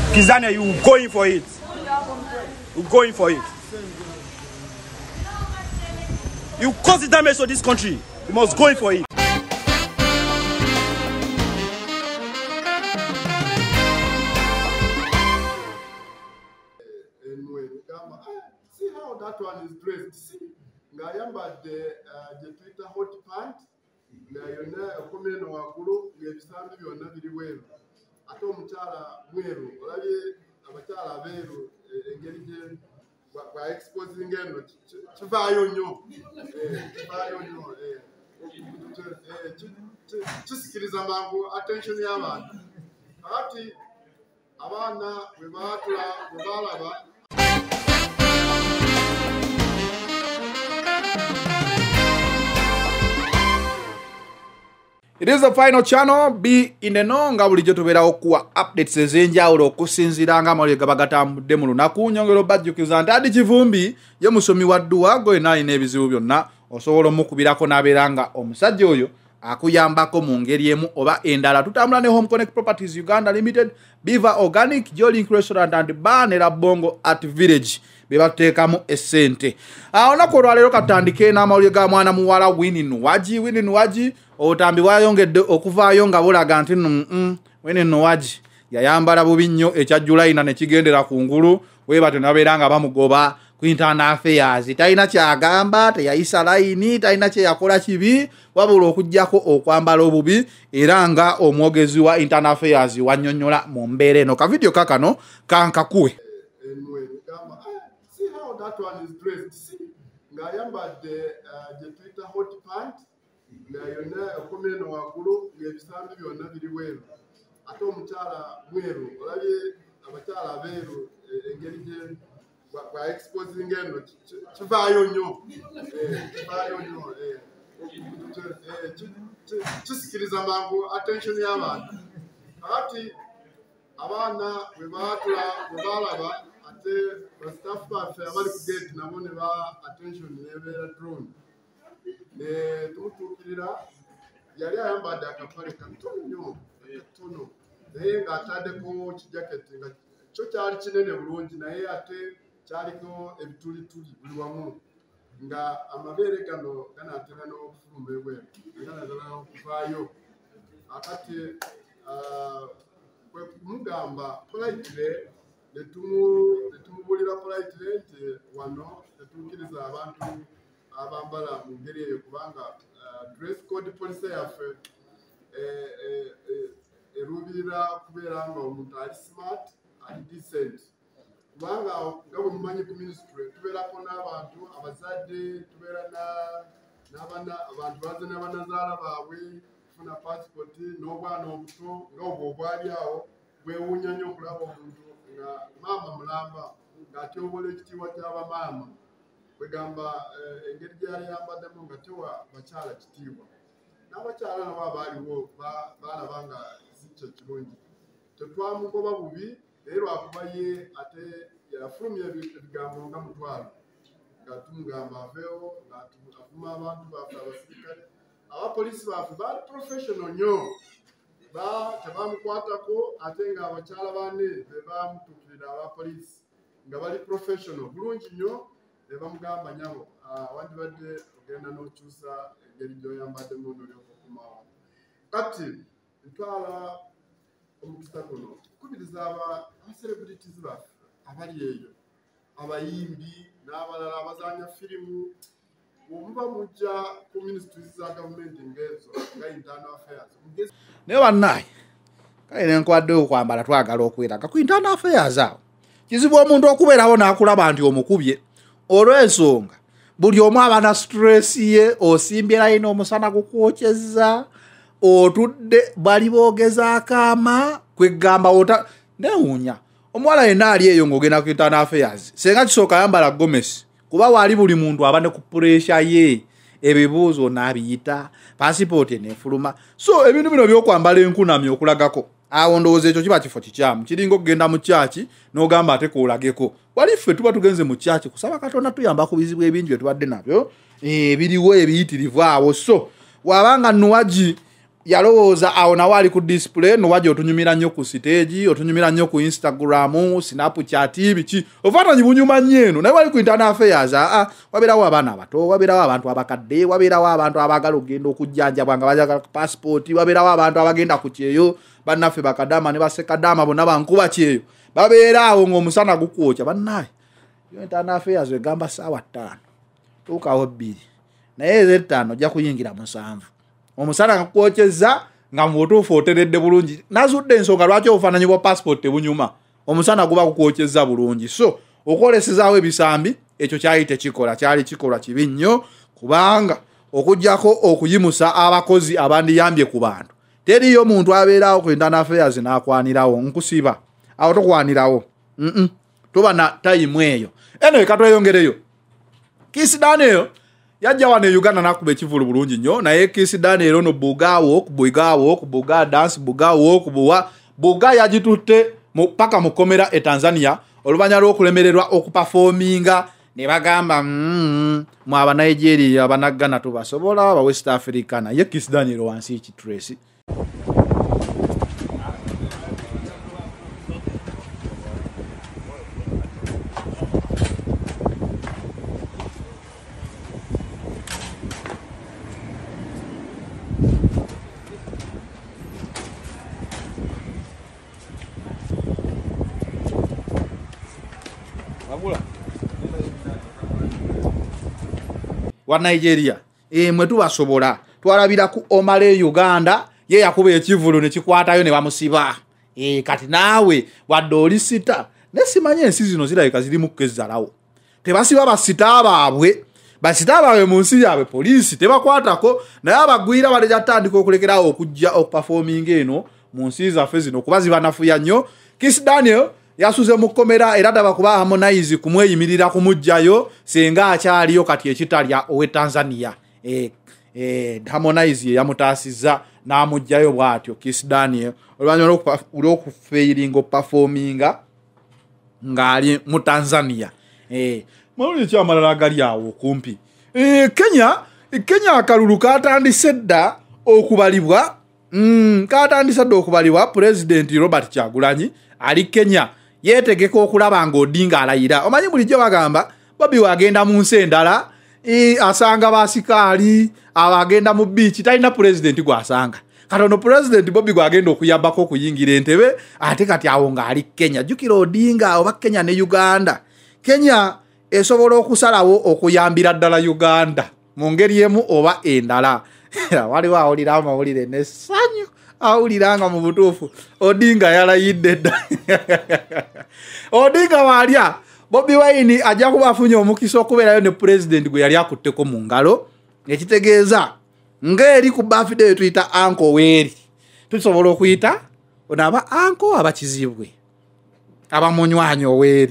Kizania, you going for it. You going for it. You cause the damage to this country. You must go in for it. See how that one is dressed. See, Ngayamba the Twitter hot pant. Ngayona okomeno wakulu ngebisambi byonna biri weru. Ate omukyala mweru olabye abakyala beeru engeri gye kwa exposing eno kivaayo nnyo kisikiriza mangu attention y'abantu ati abaana bwe baatula bwe balaba. It is the final channel. Be in the know nga bulijjo tubeera okuwa updates ez'enjawulo okusinziira nga amawulire gaba gatambudde mu lunaku. Nyongero bajjukiza nti Adi Kivumbi ye musomi wa dduwa gwe alina ebizibu byonna osobola omukubirako n'abeera nga omusajja oyo akuyambako mu ngeri emu oba endala. Tutambula ne Home Connect Properties Uganda Limited, Beaver Organic, Jolink Restaurant and Bar ne Bongo at Village bebateekamu essente. Olunaku olwaleero katandike n'amawulire ga mwana muwala Winnie Nwagi obutambi bwayongedde okuvaayo nga bulaga nti Winnie Nwagi yayambala bubi nnyo ekya July ne kigendera ku ngulu weebate nabeera nga bamugoba ku internal affairs. Talina kyagamba, teyayisa layini, talina kye yakola kibi wabula okujjako okwambala obubi era nga omwogezi wa internal affairs wannyonnyola mu mbeera eno. Ka video kakano kankakuwe. See how that one is dressed. See, Ngayamba the Twitter hot pant. Ngayona okomeno wakulu ngebisambi byonna biri weru. Ate omukyala mweru olabye abakyala beeru engeri gye kwa exposing eno kivaayo nnyo kisikiriza mangu attention y'abantu ati abaana bwe baatula bwe balaba ate bastaff baffe abali ku gate nabo ne ba attention nebeera drone ne tumutuukirira yali ayambadde akapale katono nnyo katono naye ng'ataddeko kijaketi nga kyo kyali kinene bulungi naye ate kyaliko ebitulituli buli wamu nga amabeere gano ganaatera n'okufuluma ebweru ganatera okuvaayo akati kwe kumugamba politire ne tumubulira politire nti wano tetukkiriza abantu abambala mu ngeri eyo kubanga dress code policy yaffe erubirira kubeera nga omuntu ali smart ali decent kubanga nga bwe mumanyi ku ministry tubeerako n'abantu abazadde tubeera abantu baze n'abanazaala baabwe kufuna pasipoti n'obwana obuto nga obwo obwali awo bwewuunya nnyo okulaba omuntu nga maama mulamba ng'atyobola ekitiibwa ky'abamaama kwegamba engeri gyali yambaddemu nga tewa bakyala kitiibwa n'abakyala nabo abaaliwo baalaba nga si kyo kirungi tetwamugoba bubi naye lwakuba ye ate yafulumya ebigambo nga mutwalo nga tumugamba aveewo ng'afuma abantu baffe abasirikale abapoliisi baffe baali professional nnyo tebamukwatako ate nga abakyala banne be bamutuukirira abapoliisi nga bali professional bulungi nnyo ne bamugamba nyabo wandibadde ogenda n'okyusa engeri gy'oyambaddemu n'olyokukumawo kati ntwala omukisa guno kubiriza abacelebrities baffe abali eyo abayimbi n'abalala abazanya firimu omuba mujja ku ministries za gavumenti ng'ezo nga internal affairs naye bannaye kale nenkwadde okwambala twagala okweraga ku internal affairs awo kizibu omuntu okubeerawo n'akulaba nti omukubye olw'ensonga buli omu aba na stress ye osimbye layina omusana gukwokyezza otudde bali boogezaako ama kwegamba newuunya omuwala yenna ali eyo ng'ogenda ku internal affairs senga kisooka yambala gomesi kuba waali buli muntu aba ne ku puresha ye ebibuuzo n'abiyita pasipooti neefuluma so ebintu bino by'okwambala enkunamyo okulagako awo ndowooza ekyo kiba kifo kikyamu kiringa okugenda mu kyaki n'ogamba ate koolageko wali ffe tuba tugenze mu kyaki kusaba Katonda tuyamba ku bizibu ebingi bye tubadde nabyo ebiriwo ebiyitirivu awo so wabanga Nwagi yalowooza awo nawe ali ku display Nwagi otunyumira nnyo ku stage otunyumira nnyo ku Instagram Snapchat biki ofatanyi bunyuma nnyo eno naye wali ku internal affairs wabeerawo abaana abato wabeerawo abantu abakadde wabeerawo abantu abagala okugenda okujjanjabwa nga bajaga passport wabeerawo abantu abagenda ku kyeyo bannaffe bakadama ne basekadama bonna bankuba kyeyo babeeraawo ng'omusana gukwokya bannaye internal affairs egamba ssaawa 5 tuukawo 2 naye ez'ettaano ojja kuyingira 7 omusana ngakwokyeza nga mu butuufu oteredde bulungi nazudde ensonga lwaki obufaananyi bwa passport tebunyuma omusana guba kukwokyeza bulungi so okwolesezaawo ebisambi ekyo kyali tekikola kyali kikola kibi nnyo kubanga okujjako okuyimusa abakozi abandiyambye ku bantu teriyo muntu abeerawo ku internal affairs n'akwanirawo nkusiba awo tokwanirawo tuba na tayimu eyo eno ekatweyongereyo Kizz Daniel yajja wano Uganda nakuba ekivulu bulungi nnyo naye Kizz Daniel ono kubuga dance buga yagitutte paka mukomera e Tanzania oluvanya lw'okulemererwa okuperforminga ne bagamba mu aba Nigeria abanagana tubasobola aba West Africa naye Kizz Daniel wansi ekitrace wa Nigeria mwe tubasobola twalabira ku Omale Uganda ye yakuba ekivulu ne kikwatayo ne bamusiba kati naawe wadde oli sita nesimanye ensi zino zirabika zirimu kukezzalawo tebasiba basita baabwe mu nsi yaabwe poliisi tebakwatako naye abagwira baleja tandika okulekerawo okujja okuperforminga eno mu nsi zaffe zino kuba zibanafuya nnyo Kizz Daniel yasuze mukomera era daba kuba Harmonize kumweyimirira kumujjayo senga akyaliyo kati ekitalya owe Tanzania Harmonize yamutaasiza n'amujjayo bwatyo Kizz Daniel olwanyuma olw'okufeiringa performinga ng'ali mu Tanzania maluli kyamalala gali awo kumpi Kenya akalulu katandise dda okubalibwa President Robert Kyagulanyi ali Kenya yetegeka okulaba nga Odinga alayira omanyi bulijjo bagamba Bobi wagenda mu nsi endala asanga basikaali abagenda mu beach talina president gwasanga katono president Bobi gwagenda okuyambako okuyingira entebe ate kati awo nga ali Kenya jukira Odinga oba Kenya ne Uganda Kenya esobola okusalawo okuyambira ddala Uganda mu ngeri emu oba endala waliwo awulira amawulire n'essanyu awuliranga mu butuufu Odinga yalayidde dda Odinga walya Bobi Wine ajja kuba afunye omukisa okubeerayo ne president gwe yali akutteko mu ngalo ekitegeeza ng'eri ku birthday tuyita Uncle Weri tusobola okuyita ono aba Uncle abakizibwe abamunywanyi Oweri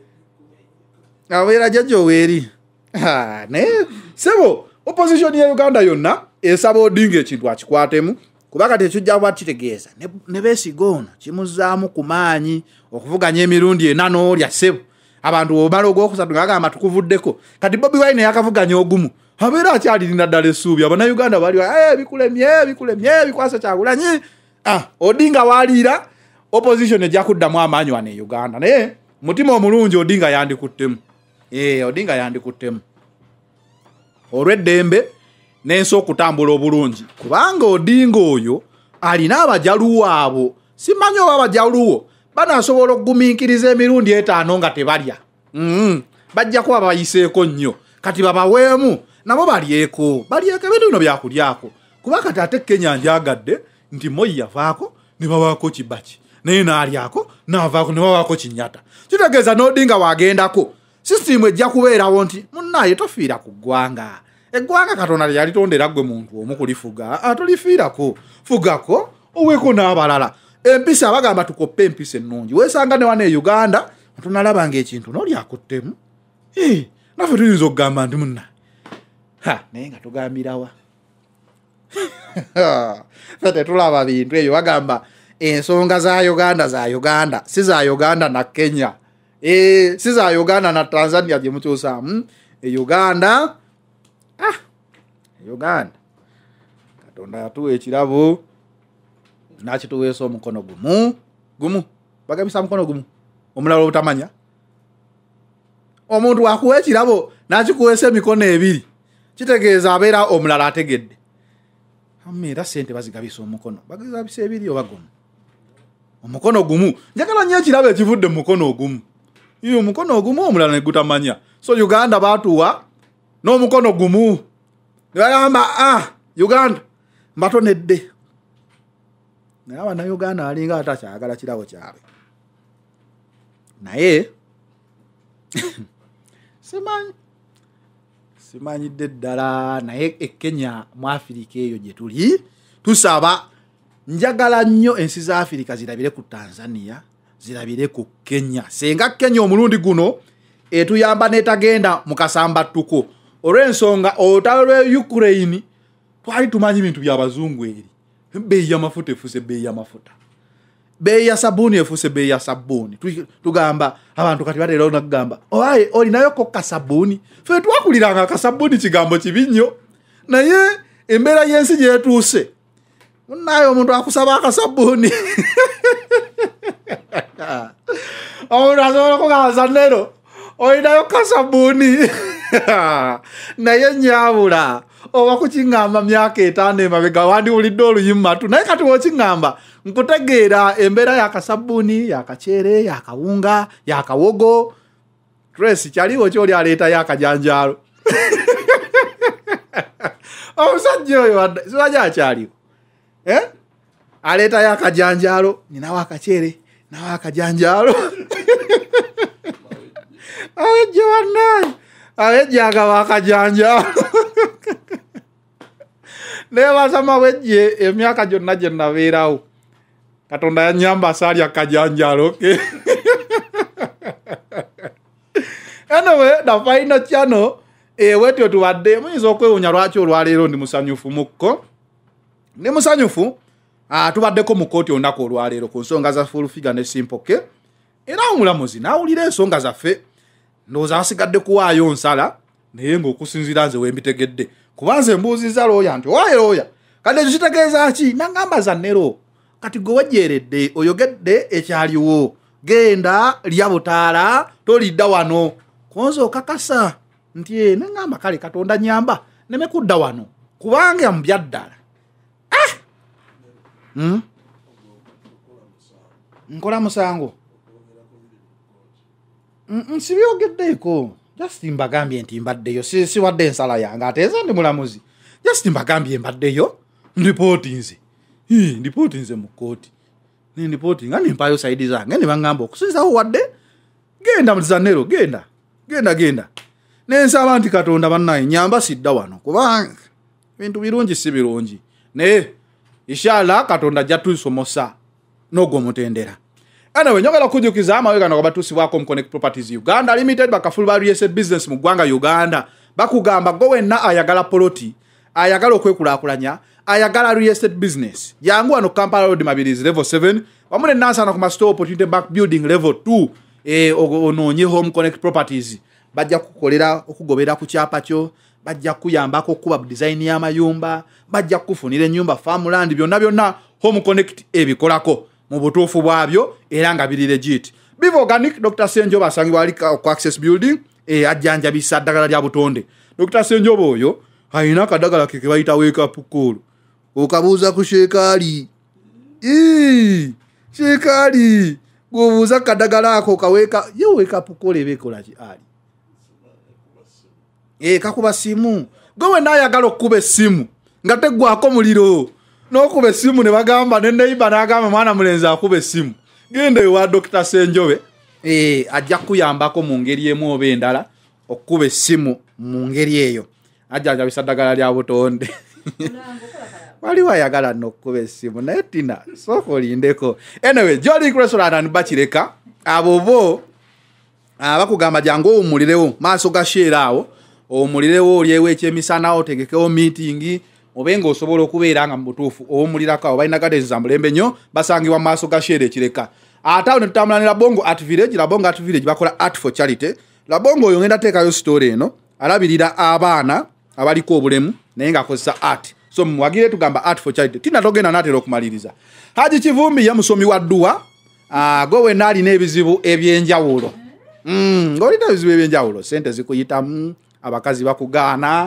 abeera jjajja Oweri ne sebo opposition ya Uganda yonna esaba Odinga ekintu akikwatemu kuba kati ekijja bwakitegeeza ne beesiga ono kimuzaamu ku maanyi okuvuganya emirundi 4 olya ssebo abantu obala ogwokusatu ngagamba tukuvuddeko kati Bobi Wine yakavuganya ogumu abeera akyalirina ddala essuubi Abannayuganda bali bikulemye bikwasa Kyagulanyi Odinga waliira opposition ejja kuddamu amaanyi wano e Uganda naye mutima omulungi Odinga yandikuttemu Odinga yandikuttemu olw'eddembe n'ensi okutambula obulungi kubanga Odinga oyo alina abajaluwo abo simanyi oba abajaluwo banasobola okugumiikiriza emirundi 5 nga tebalya bajja kuba bayiseeko nnyo kati babaweemu nabo balyeko ebintu bino byakulyako kuba kati ate Kenya njagadde nti Moi yavaako ne babaako kibaki naye n'alyako n'avaako ne babaako kinyata kitegeeza n'Odinga wagendako sisitimu ejja kubeerawo nti munnaye tofiira ku ggwanga eggwanga Katonda lyalitondera gwe muntu omu kulifuga atolifiirako fugako oweko n'abalala empisa bagamba tukoppe empisa ennungi weesanga ne wane e Uganda tunalabanga ekintu n'olyakuttemu naffe tuyinza okugamba nti munna naye nga tugambirawa tetulaba bintu ebyo bagamba ensonga za Uganda si za Uganda na Kenya si za Uganda na Tanzania gye mukyusaamu Uganda Katonda yatuwa ekirabo nakituweesa omukono gumu bagabisa mukono gumu omulala obutamanya omuntu wakuwa ekirabo nakikuweesa emikono ebiri kitegeeza abeera omulala ategedde era sente bazigabisa omukono bagabisa ebiri oba gumu omukono gumu njagala nnyo ekirabo ekivudde mu mukono ogumu iyo omukono ogumu omulala ne gutamanya so Uganda batuwa n'omukono gumu ne bagamba Uganda mbatonedde naye abannayuganda alinga atakyagala kirabo kyabwe naye simanyidde ddala naye Kenya mu Afirika eyo gye tuli tusaba njagala nnyo ensi za Afirika zirabire ku Tanzania zirabire ku Kenya senga Kenya omulundi guno etuyamba netagenda mu kasambattuko olw'ensonga olutalo lwe Ukraine twali tumanyi bintu by'abazungu eri bei y'amafuta efuse bei y'amafuta bei ya sabuni efuse bei ya sabuni tugamba abantu kati batera okugamba oye olinayo ko kasabuni fe twakuliranga kasabuni kigambo kibi nnyo naye embeera y'ensi gye yetuuse munayo omuntu akusaba akasabuni omuntu asobola okugamba nero olinayo kasabuni naye nyabula oba kukiŋŋamba myaka 5 emabega wandiwulidde oluyimatu naye kati wokiŋŋamba nkutegeera embeera yakasabuni yakacere yakawunga yakawogo Tracy kyaliwo kyoli aleeta yakajanjalo omusajja oyo sibaja akyaliwo aleeta yakajanjalo ninawo akacere nawo akajanjalo awejje wannaye awejje agaba akajanjalo nebasama wejje emyaka gyonna gye nabeerawo Katonda yanyamba asali akajanjalo anyway the final channel wetyo tubadde muyinza okwewuunya lwaki olwaleero ndi musanyufu mukko ndi musanyufu tubaddeko mu kooti olunaku olwaleero ku nsonga za full figure ne simple era omulamuzi n'awulira ensonga zaffe ndowooza asigadde kuwaayo nsala naye ng'okusinziira nze wembitegedde kuba nze mbuuziza looya nti owaye looya kati ekyo kitegeeza ki nangamba za nero kati gwe wejjeeredde oyogedde ekyaliwo genda lya butaala tolidda wano konza okakasa nti nengamba kale Katonda nyamba nemekudda wano kubanga mbya ddala nkola musango nsibyogeddeeko just mbagambye nti mbaddeyo siwadde ensala yange ate eza ndi mulamuzi just mbagambye mbaddeyo ndipootinze mu kooti nendipootinga nempayo saidi zange ne baŋŋamba okusinzawo wadde genda muzanero genda nensaba nti Katonda bannaye nyamba sidda wano kubanga bintu birungi si birungi naye inshallah Katonda ajja tusomosa n'ogw'omutendera anyway nyogala kujukiza amawega no batuusibwako mu Connect Properties Uganda Limited bakafulu ba real estate business mu ggwanga Uganda bakugamba go wenna ayagala poloti ayagala okwekulaakulanya ayagala real estate business yangu wano Kampala Road Mabirizi level 7 wamune nansana ku store opportunity back building level 2 onoonye home Connect Properties bajja kukolera okugobera ku kyapa kyo bajja kuyambako kuba design y'amayumba bajja kufunira ennyumba farmland byonna home Connect ebikolako mu butuufu bwabyo era nga biri legit Bivo Organic Dr. Senjo basangibwa ali ku access building ajjanjabisa ddagala lya butonde Dr. Senjo boyo ayina kadagala ke bayita wake up call okabuuza ku shekali shekali gobuuza kadagala ako kaweka yo wake up call ebekola ki ali kakuba simu gowe nayagala okuba essimu nga teggwako muliro n'okuba essimu ne bagamba ne neighbor n'agamba mwana mulenzi akuba essimu genda ewa Dr. Senjobe ajja kuyambako mu ngeri emu oba endala okuba essimu mu ngeri eyo ajjanjabisa ddagala lya butonde waliwo ayagala n'okuba essimu naye tina sooka olindeko anyway Jolly Restaurant and bakireka abo bo bakugamba jangu owumulirewo maaso ga share awo owumulirewo olyewo ekyemisana otegekewo meeting obenga osobola okubeera nga mu butuufu owumulirako awo balina gardens za mulembe nnyo basangibwa mu maaso ga share ekireka ate awo ne tutambula ne Labongo Art Village Labongo Art Village bakola art for charity Labongo oyo ngenda teekayo story eno alabirira abaana abaliko obulemu naye ng'akozesa art so mwagire tugamba art for charity tinatogenda natera okumaliriza Haji Kivumbi ya musomi wa ddua gowe nali n'ebizibu ebyenjawulo ng'olina ebizibu ebyenjawulo sente zikuyitamu abakazi bakugaana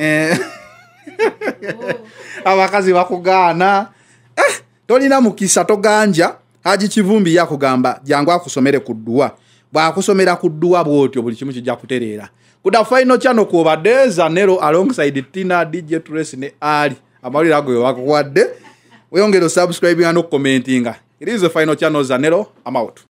abakazi bakugaana tolina mukisa toganja Haji Kivumbi yakugamba jangu akusomere ku ddua bw'akusomera ku ddua bw'otyo buli kimu kijja kutereera kuda final channel kuobade Zanero alongside Tina DJ Trace ne Ali amawulire ago wakuwadde weyongera subscribing and commenting. It is the final channel Zanero. I'm out.